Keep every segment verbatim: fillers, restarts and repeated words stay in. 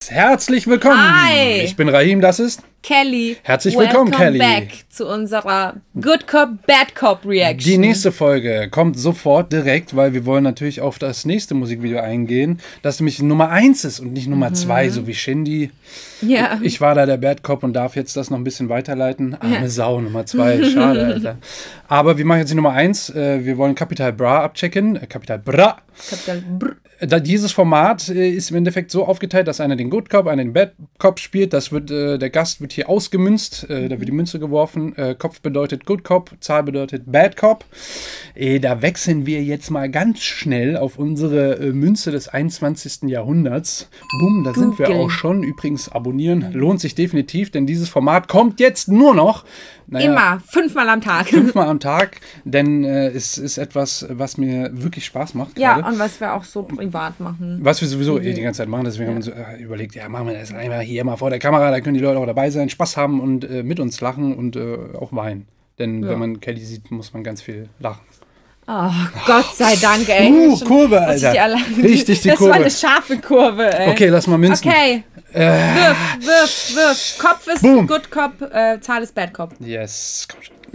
Herzlich willkommen. Hi. Ich bin Rahim, das ist Kelly. Herzlich willkommen, Welcome Kelly. back zu unserer Good Cop, Bad Cop Reaction. Die nächste Folge kommt sofort direkt, weil wir wollen natürlich auf das nächste Musikvideo eingehen, das nämlich Nummer eins ist und nicht Nummer Mhm. zwei, so wie Shindy. Ja. Ich war da der Bad Cop und darf jetzt das noch ein bisschen weiterleiten. Arme Ja. Sau, Nummer zwei, schade, Alter. Aber wir machen jetzt die Nummer eins. Äh, Wir wollen Capital Bra abchecken. Äh, Capital Bra. Capital Brr. Da dieses Format äh, ist im Endeffekt so aufgeteilt, dass einer den Good Cop, einer den Bad Cop spielt. Das wird, äh, der Gast wird hier ausgemünzt, äh, da wird die Münze geworfen. Äh, Kopf bedeutet Good Cop, Zahl bedeutet Bad Cop. Äh, da wechseln wir jetzt mal ganz schnell auf unsere äh, Münze des einundzwanzigsten Jahrhunderts. Bumm, da sind wir Google. auch schon. Übrigens abonnieren lohnt sich definitiv, denn dieses Format kommt jetzt nur noch. Naja, Immer, fünfmal am Tag. fünfmal am Tag, denn äh, es ist etwas, was mir wirklich Spaß macht. Ja, gerade. und was wir auch so privat machen. Was wir sowieso eh die ganze Zeit machen, deswegen haben wir uns äh, überlegt, ja, machen wir das einfach hier mal vor der Kamera, da können die Leute auch dabei sein, Spaß haben und äh, mit uns lachen und äh, auch weinen. Denn Ja. wenn man Kelly sieht, muss man ganz viel lachen. Oh, Gott sei Dank, ey. Uh, Schon- Kurve, muss ich Alter. die allein- Richtig die das Kurve. war eine scharfe Kurve, ey. Okay, lass mal münzen. Okay, Äh, wirf, wirf, wirf. Kopf ist Boom. Good Cop, äh, Zahl ist Bad Cop. yes, komm schon.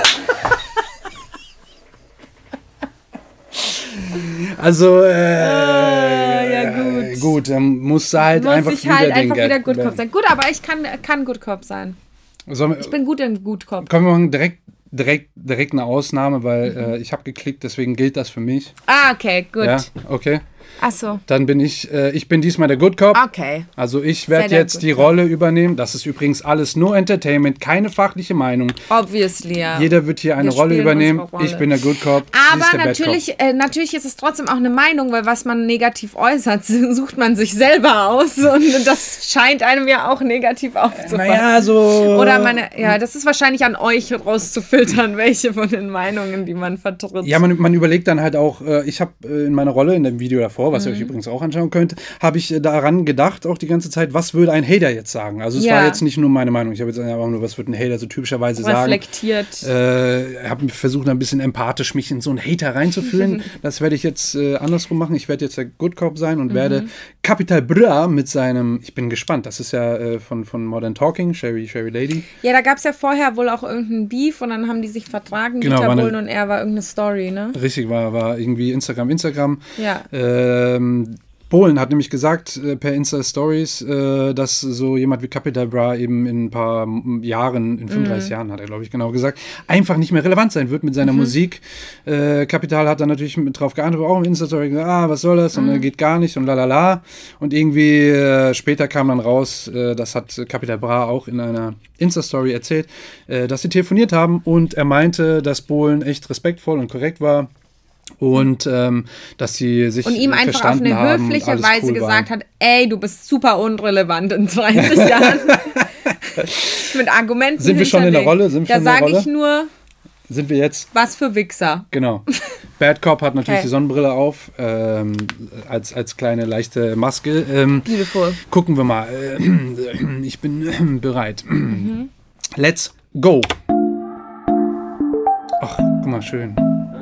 Also, äh, Ah, ja, gut. gut, dann muss halt Muss einfach ich wieder halt den einfach Gag- wieder Good Cop sein. Gut, aber ich kann, kann Good Cop sein. Sollen wir, Ich bin gut in Good Cop. Kommen wir machen direkt, direkt, direkt eine Ausnahme, weil Mhm. äh, ich habe geklickt, deswegen gilt das für mich. Ah, okay, gut. Ja, okay. Ach so, Dann bin ich, äh, ich bin diesmal der Good Cop. okay. Also ich Sei werde der jetzt Good die Cop. Rolle übernehmen. Das ist übrigens alles nur Entertainment, keine fachliche Meinung. Obviously, ja. Jeder wird hier eine Wir Rolle spielen übernehmen. unsere Rolle. Ich bin der Good Cop. sie Aber ist der Bad Cop. natürlich, äh, natürlich ist es trotzdem auch eine Meinung, weil was man negativ äußert, sucht man sich selber aus. Und das scheint einem ja auch negativ aufzufallen. Naja, so. Oder meine, ja, das ist wahrscheinlich an euch rauszufiltern, welche von den Meinungen, die man vertritt. Ja, man, man überlegt dann halt auch, äh, ich habe äh, in meiner Rolle, in dem Video davor, was ihr Mhm. euch übrigens auch anschauen könnt, habe ich äh, daran gedacht, auch die ganze Zeit, was würde ein Hater jetzt sagen? Also es Ja. war jetzt nicht nur meine Meinung, ich habe jetzt einfach nur, was würde ein Hater so typischerweise sagen. Reflektiert. Äh, habe versucht, ein bisschen empathisch mich in so einen Hater reinzufühlen. Das werde ich jetzt äh, andersrum machen. Ich werde jetzt der Good Cop sein und Mhm. werde Capital Bra mit seinem, ich bin gespannt, das ist ja äh, von, von Modern Talking, Sherry, Sherry Lady. Ja, da gab es ja vorher wohl auch irgendeinen Beef und dann haben die sich vertragen, Genau, Dieter war eine- Bohlen und er, war irgendeine Story, ne? Richtig, war, war irgendwie Instagram, Instagram. Ja. Ähm, Bohlen hat nämlich gesagt äh, per Insta-Stories, äh, dass so jemand wie Capital Bra eben in ein paar m- Jahren, in fünfunddreißig Jahren hat er, glaube ich, genau gesagt, einfach nicht mehr relevant sein wird mit seiner Musik. Äh, Capital hat dann natürlich mit drauf geantwortet, auch im Insta-Story gesagt, ah, was soll das? Und äh, geht gar nicht und lalala. Und irgendwie äh, später kam dann raus, äh, das hat Capital Bra auch in einer Insta-Story erzählt, äh, dass sie telefoniert haben und er meinte, dass Bohlen echt respektvoll und korrekt war. Und ähm, dass sie sich Und ihm einfach auf verstanden eine haben und höfliche alles Weise cool gesagt war. hat, ey, du bist super unrelevant in dreißig Jahren. Mit Argumenten Sind wir schon in der hinterlegt. Rolle? Sind wir Da schon in der sage Rolle? ich nur, Sind wir jetzt? was für Wichser. Genau. Bad Cop hat natürlich Okay. die Sonnenbrille auf, ähm, als, als kleine leichte Maske. Ähm, Beautiful. gucken wir mal. Äh, ich bin äh, bereit. Mhm. Let's go. Ach, guck mal, schön.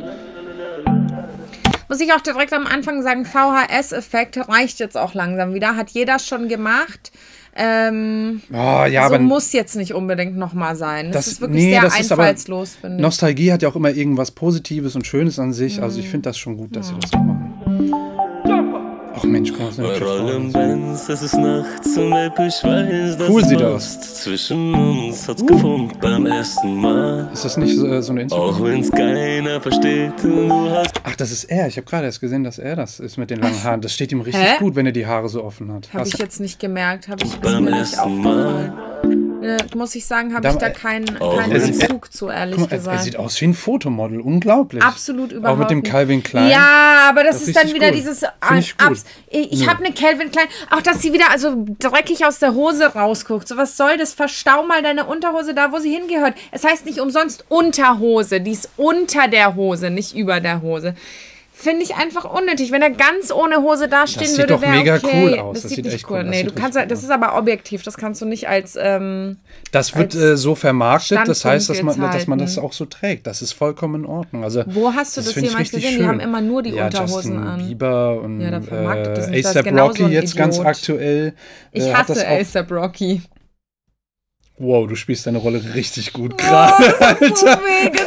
Muss ich auch direkt am Anfang sagen, V H S-Effekt reicht jetzt auch langsam wieder. Hat jeder schon gemacht. Ähm, Oh, ja, so aber muss jetzt nicht unbedingt nochmal sein. Das, Das- ist wirklich nee, sehr das ist aber- einfallslos, finde ich. Nostalgie hat ja auch immer irgendwas Positives und Schönes an sich. Also Mhm. ich finde das schon gut, dass sie das so machen. Ach Mensch, guck mal, das ist eine Wir hübsche Frau. rollen Benz, es ist nachts und Baby, ich weiß, dass Cool es sieht passt. Zwischen uns hat's gefunkt beim ersten Mal. Ist das nicht so, so eine Instagram? Auch wenn's keiner versteht, du hast Ach, das ist er. Ich habe gerade erst gesehen, dass er das ist mit den langen Haaren. Das steht ihm richtig Hä? gut, wenn er die Haare so offen hat. Habe Hast- ich jetzt nicht gemerkt. Habe ich ist beim mir nicht ersten aufgefallen. Mal. Äh, muss ich sagen, habe Da- ich da keinen, Oh, keinen er sieht- Bezug zu, ehrlich Guck mal, er, gesagt. er sieht aus wie ein Fotomodel. Unglaublich. Absolut überhaupt Auch mit dem nicht. Calvin Klein. Ja, aber das, Das ist dann richtig wieder gut. dieses Find ich gut. Abs Ich, ich Ja. habe eine Calvin Klein, auch dass sie wieder also dreckig aus der Hose rausguckt. So was soll das? Verstau mal deine Unterhose da, wo sie hingehört. Es heißt nicht umsonst Unterhose, die ist unter der Hose, nicht über der Hose. finde ich einfach unnötig. Wenn er ganz ohne Hose dastehen Das sieht würde, doch wäre mega okay. cool aus. Das, Das sieht sieht nicht echt cool. cool aus. Nee, Das du sieht kannst, richtig das ist aber objektiv. Das kannst du nicht als ähm, Das wird als äh, so vermarktet, das heißt, dass man, Standpunkt dass man jetzt das auch so trägt. Das ist vollkommen in Ordnung. Also, Wo hast du das, finde ich jemals richtig gesehen? schön. Die haben immer nur die ja, Unterhosen Justin an. Bieber und Ja, der vermarktet das äh, nicht. Das ist A$AP genauso Rocky ein jetzt ganz Idiot. aktuell. Ich äh, hat das hasse auch- A$AP Rocky. Wow, du spielst deine Rolle richtig gut Oh, gerade, das hat so Alter. wehgetan.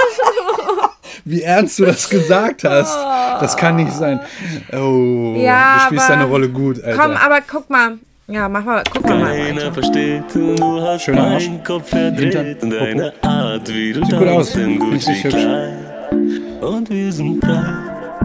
Wie ernst du das gesagt hast. Das kann nicht sein. Oh, Ja, du spielst aber- deine Rolle gut, Alter. Komm, aber guck mal. Ja, mach mal, guck mal mal Keiner weiter. versteht, du hast Schöner Arsch. meinen Kopf verdreht. Hintern, Deine Art, wie du Sieht gut aus. tanzt, im Finde ich richtig hübsch. Gucci-Kleid. Und wir sind frei.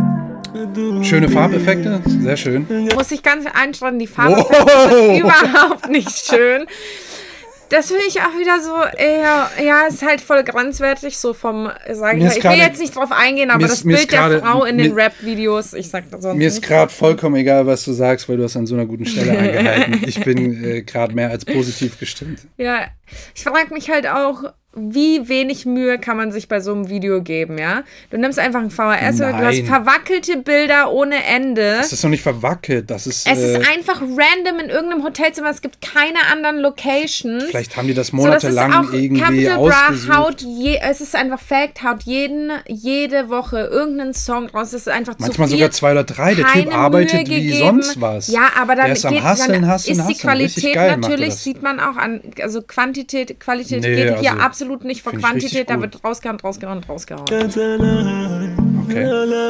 Du Schöne Farbeffekte, sehr schön. Muss ich ganz einschreiben, die Farbe Wow. sind überhaupt nicht schön. Das finde ich auch wieder so, eher, ja, ist halt voll grenzwertig, so vom, sag ich Mir mal. ist Ich will gerade- jetzt nicht drauf eingehen, aber mir ist- das mir ist Bild der gerade- Frau in den mir- Rap-Videos, ich sag das sonst Mir ist nicht. gerade vollkommen egal, was du sagst, weil du hast an so einer guten Stelle eingehalten. Ich bin äh, gerade mehr als positiv gestimmt. Ja, ich frage mich halt auch, wie wenig Mühe kann man sich bei so einem Video geben, ja? Du nimmst einfach ein V H S und du hast Nein. verwackelte Bilder ohne Ende. Das ist noch nicht verwackelt. Das ist, Es äh, ist einfach random in irgendeinem Hotelzimmer. Es gibt keine anderen Locations. vielleicht haben die das So, das ist monatelang auch, irgendwie Capital Bra ausgesucht. haut, je, es ist einfach Fact, haut jeden, jede Woche irgendeinen Song raus. Es ist einfach Manchmal zu viel. sogar zwei oder drei. Der Keine Typ arbeitet Mühe wie gegeben. sonst was. Ja, aber dann, Der ist am geht, Hasseln, dann Hasseln, ist die Hasseln. Richtig Qualität geil macht er natürlich, das. sieht man auch an, also Quantität, Qualität Nee, geht hier also, absolut nicht vor find ich richtig Quantität, da gut. wird rausgehauen, rausgehauen, rausgehauen. ganz allein, Okay.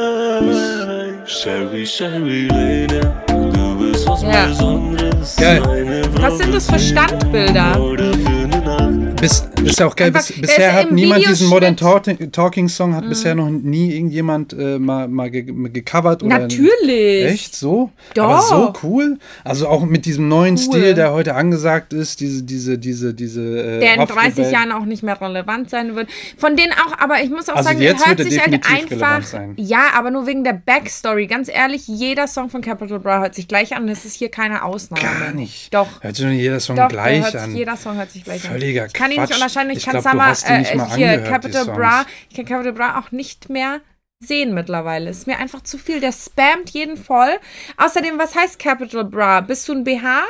allein. Sherry, Sherry Lady, du bist was Ja. Besonderes. Geil. Meine Frau Was sind das für Standbilder? oder für eine Nacht. Bis, ist ja auch geil. Einfach- Bis, der bisher ist hat im niemand diesen Modern Videoschnitt- Talking, Talking Song, hat bisher noch nie irgendjemand äh, mal, mal ge gecovert. Oder Natürlich. Echt so? Doch. Aber so cool. Also auch mit diesem neuen Cool. Stil, der heute angesagt ist, diese, diese, diese, diese. Äh, Der in dreißig Haftrebell- Jahren auch nicht mehr relevant sein wird. Von denen auch, aber ich muss auch Also sagen, jetzt hört wird er sich halt definitiv relevant einfach. sein. Ja, aber nur wegen der Backstory. Ganz ehrlich, jeder Song von Capital Bra hört sich gleich an. Das ist hier keine Ausnahme. Gar nicht. Doch. Hört sich doch nicht jeder Song Doch, gleich hört sich, an. jeder Song hört sich gleich Völliger an. Ich kann ihn nicht Quatsch. unterscheiden. Ich, Ich kann glaub, Summer, du hast die nicht äh, mal hier angehört, die Capital Songs. Bra, ich kann Capital Bra auch nicht mehr sehen mittlerweile. Ist mir einfach zu viel. Der spammt jeden voll. Außerdem, was heißt Capital Bra? Bist du ein B H?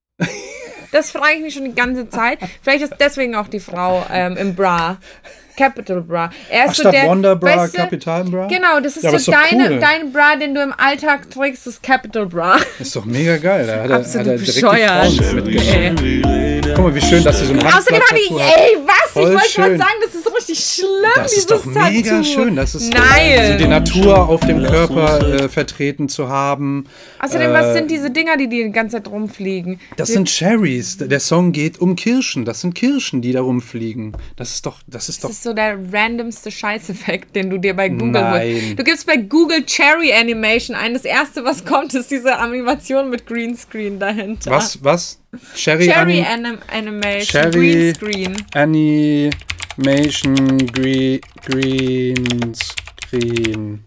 Das frage ich mich schon die ganze Zeit. Vielleicht ist deswegen auch die Frau ähm, im Bra. Capital Bra. Er ist Ach, so statt der, Wonder Bra, weißt du, Capital Bra? Genau, das ist Ja, aber so ist doch deine, cool. dein Bra, den du im Alltag trägst, ist Capital Bra. Ist doch mega geil. Da hat er, Absolut hat er direkt bescheuert. die Frauen mitgenommen. Sherry Lady. Guck mal, wie schön, dass sie so ein Außerdem hat die, Handblatt-Tattoo hat. ey, was? Voll ich wollte gerade schön. sagen, das ist richtig schlimm, Das dieses ist doch mega Tattoo. schön. Das ist Nein. so die Natur auf dem Körper äh, vertreten zu haben. Außerdem, äh, was sind diese Dinger, die die ganze Zeit rumfliegen? Das sind Cherries. Der Song geht um Kirschen. Das sind Kirschen, die da rumfliegen. Das ist doch, das ist doch. Das ist so der randomste Scheißeffekt, den du dir bei Google Nein. holst. Du gibst bei Google Cherry Animation ein. Das erste, was kommt, ist diese Animation mit Greenscreen dahinter. Was, was? Cherry, Cherry Anim Anim Animation. Cherry Greenscreen. Animation Green, Green Screen.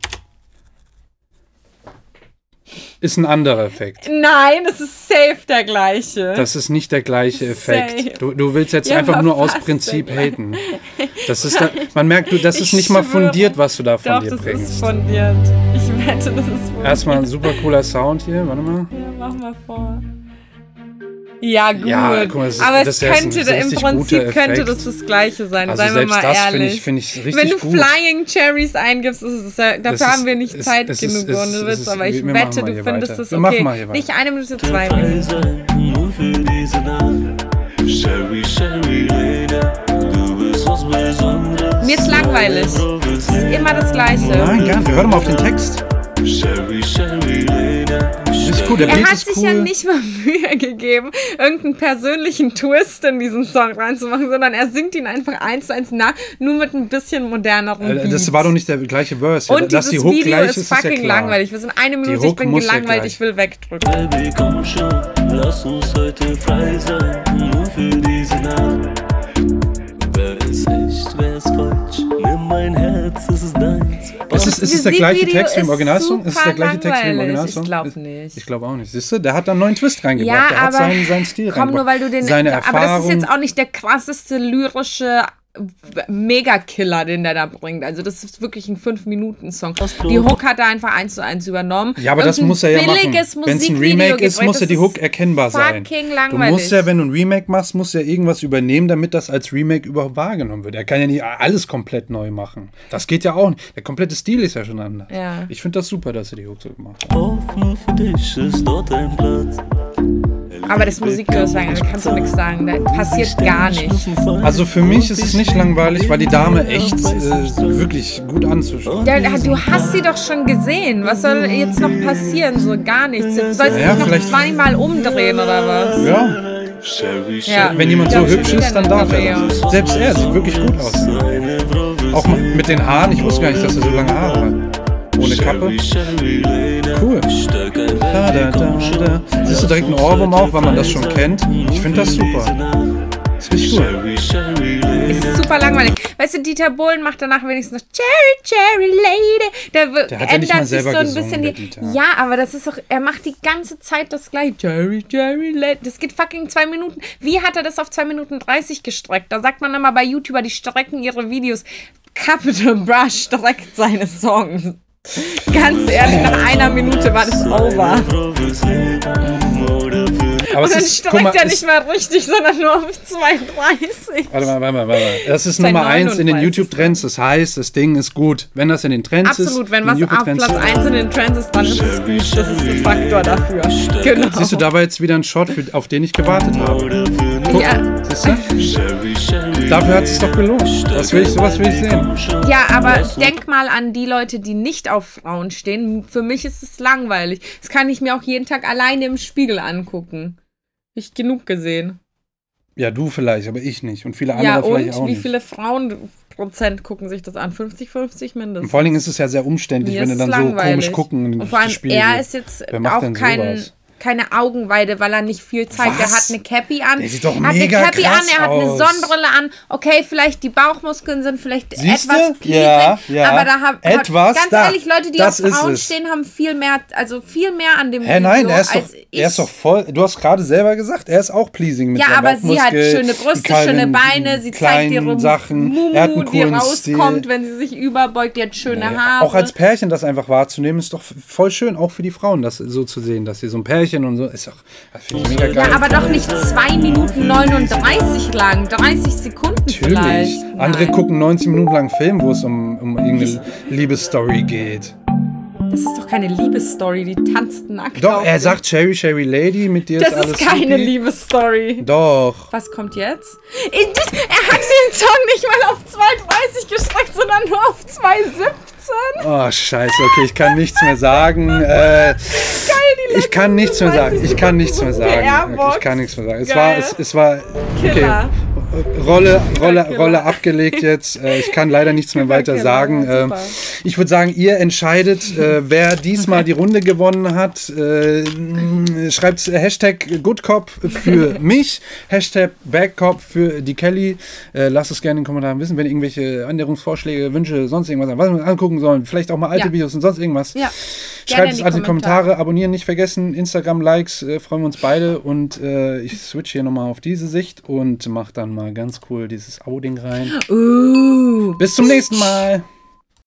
Ist ein anderer Effekt. Nein, es ist safe der gleiche. Das ist nicht der gleiche Effekt. Safe. Du, du willst jetzt Ja, einfach aber nur aus fast Prinzip der gleiche. haten. Das ist da, man merkt, du, das ist Ich nicht mal schwöre. fundiert, was du da von Doch, dir das bringst. ist fundiert. Ich wette, das ist fundiert. Erstmal ein super cooler Sound hier, warte mal. Ja, mach mal vor. Ja, gut. Ja, guck mal, das ist- aber das es ist ja ein könnte, im richtig Prinzip guter könnte Effekt. das das Gleiche sein, Also seien wir selbst mal das finde ehrlich. ich, finde ich richtig Wenn du gut. Flying Cherries eingibst, ist es ja, dafür Es ist- haben wir nicht es- Zeit es ist- genug, es ohne ist- Witz, es ist- aber ich wir machen wette, mal du hier findest weiter. es Wir okay. machen mal hier weiter. Nicht eine Minute, zwei Frei Minuten. sein, nur für diese Nacht. Sherry, Sherry Lady, du bist was Besonderes. Mir ist langweilig. Es ist immer das Gleiche. Nein, gar nicht. Hör doch mal auf den Text. Sherry, Sherry Lady. Ist cool, der Er Beat hat ist sich cool. ja nicht mal Mühe gegeben, irgendeinen persönlichen Twist in diesen Song reinzumachen, sondern er singt ihn einfach eins zu eins nach, nur mit ein bisschen moderneren Äh, Beat. Das war doch nicht der gleiche Verse. Und Dass dieses die Hook Video gleich ist ist, ist ja fucking klar. langweilig. Wir sind eine Minute, ich Hook bin muss ja gelangweilt, gleich. ich will wegdrücken. Baby, komm schon, lass uns heute frei sein, nur für diese Nacht. Wer ist echt, wer ist falsch? Nimm mein Herz, es ist deins. Ist es, ist es der gleiche Musikvideo Text wie im ist Originalsong? Ist es der super gleiche Text wie im langweilig. Originalsong? Ich glaub nicht. Ich glaube auch nicht. Siehst du, der hat da einen neuen Twist reingebracht. Ja, der hat aber seinen, seinen Stil komm, nur reingebracht. weil du den. Seine aber Erfahrung. das ist jetzt auch nicht der krasseste lyrische Mega-Killer, den der da bringt. Also das ist wirklich ein fünf Minuten Song. Die Hook hat er einfach eins zu eins übernommen. Ja, aber das muss er ja machen. Wenn es ein Remake ist, muss ja die Hook erkennbar sein. Du musst ja, wenn du ein Remake machst, musst du ja irgendwas übernehmen, damit das als Remake überhaupt wahrgenommen wird. Er kann ja nicht alles komplett neu machen. Das geht ja auch nicht. Der komplette Stil ist ja schon anders. Ja. Ich finde das super, dass er die Hook so gemacht hat. Auf, nur für dich ist dort ein Platz. Aber das Musikvideo sagen, da kannst du nichts sagen. Da passiert gar nichts. Also für mich ist es nicht langweilig, weil die Dame echt äh, wirklich gut anzuschauen. Ja, du hast sie doch schon gesehen. Was soll jetzt noch passieren? So gar nichts. Du sollst Ja, dich noch vielleicht- zweimal umdrehen oder was? Ja, Ja. wenn jemand so Ja, hübsch ist, dann darf er ja. das. Selbst er sieht wirklich gut aus. Auch mit den Haaren. Ich wusste gar nicht, dass er so lange Haare hat. Ohne Kappe. Cool. Da, da, da, da. Siehst du direkt einen Ohrwurm auch, weil man das schon kennt? Ich finde das super. Ist richtig gut. Ist super langweilig. Weißt du, Dieter Bohlen macht danach wenigstens noch Cherry, Cherry Lady. Der, w- Der hat ja nicht mal ändert sich selber so ein gesungen, bisschen der die. Dieter. Ja, aber das ist doch. Er macht die ganze Zeit das gleiche. Cherry, Cherry Lady. Das geht fucking zwei Minuten. Wie hat er das auf zwei Minuten dreißig gestreckt? Da sagt man immer bei YouTuber, die strecken ihre Videos. Capital Bra streckt seine Songs. Ganz ehrlich, nach einer Minute war das over. Aber Und es dann ist, guck streckt mal, er es, nicht mal richtig, sondern nur auf zwei dreißig. warte mal, warte mal, warte mal. Das ist Bei Nummer eins in den neununddreißig. YouTube-Trends. Das heißt, das Ding ist gut. Wenn das in den Trends ist. Absolut, wenn in was den auf YouTube-Trends- Platz eins in den Trends ist, dann ist es gut. Das ist ein Faktor dafür. Genau. Siehst du, da war jetzt wieder ein Shot, für, auf den ich gewartet habe. Guck, Ja. siehst du? Dafür hat es doch gelohnt. Das will ich, sowas will ich sehen. Ja, aber denk mal an die Leute, die nicht auf Frauen stehen. Für mich ist es langweilig. Das kann ich mir auch jeden Tag alleine im Spiegel angucken. Hab ich genug gesehen. Ja, du vielleicht, aber ich nicht. Und viele andere Ja, vielleicht auch und wie nicht. viele Frauenprozent gucken sich das an? fünfzig, fünfzig mindestens. Und vor allen Dingen ist es ja sehr umständlich, Mir wenn ist du es dann so langweilig. komisch gucken in Und vor allem, die Spiegel. er ist jetzt Wer macht auch denn kein, sowas? keine Augenweide, weil er nicht viel zeigt. Er Was? hat eine Cappy an. Der sieht doch er hat mega eine Cappy krass an, er hat eine aus. Sonnenbrille an. Okay, vielleicht die Bauchmuskeln sind vielleicht Siehste? etwas pleasing, Ja, ja. aber da haben Etwas, ganz da. ehrlich, Leute, die Das auf ist Frauen es. stehen, haben viel mehr, also viel mehr an dem Hä, nein, Video er ist, doch, als ich. er ist doch voll. Du hast gerade selber gesagt, er ist auch pleasing mit Ja, seinem aber sie hat Bauchmuskel, schöne die Brüste, kleinen, schöne Beine, sie zeigt kleinen ihre Sachen. Mumu, Er hat einen die coolen rauskommt, Stil. wenn sie sich überbeugt, die hat schöne Ja, Haare. auch als Pärchen das einfach wahrzunehmen, ist doch voll schön, auch für die Frauen, das so zu sehen, dass sie so ein Pärchen und so, ist doch, das finde ich mega geil. Ja, aber doch nicht zwei Minuten neununddreißig lang, dreißig Sekunden Natürlich. vielleicht. Andere Nein. gucken neunzig Minuten lang Film, wo es um, um irgendeine Liebesstory geht. Das ist doch keine Liebesstory, die tanzt nackt. Doch, auf er dem- sagt Cherry, Cherry Lady, mit dir Das ist alles ist keine supi. Liebesstory. Doch. Was kommt jetzt? Ich, das, er hat den Song nicht mal auf zwei dreißig gestreckt, sondern nur auf zwei siebzehn. Oh, scheiße, okay, ich kann nichts mehr sagen. Äh, ich kann nichts mehr sagen. Ich kann nichts mehr sagen. P R-Box. Ich kann nichts mehr sagen. Es Geil. war, es, es war, okay. Killer. Rolle, Rolle, Killer. Rolle abgelegt jetzt. Äh, Ich kann leider nichts mehr weiter Killer, sagen. super. Ähm, Ich würde sagen, ihr entscheidet, äh, wer diesmal die Runde gewonnen hat. Äh, Schreibt Hashtag Goodcop für mich, Hashtag Badcop für die Kelly. Äh, Lasst es gerne in den Kommentaren wissen, wenn ihr irgendwelche Änderungsvorschläge, Wünsche, sonst irgendwas habt, was wir angucken sollen. Vielleicht auch mal alte Ja. Videos und sonst irgendwas. Ja. Schreibt es in die alle in die Kommentare. Kommentare. Abonnieren nicht vergessen. Instagram-Likes, äh, freuen wir uns beide. Und äh, ich switch hier nochmal auf diese Sicht und mach dann mal ganz cool dieses Abo-Ding rein. Uh. Bis zum nächsten Mal.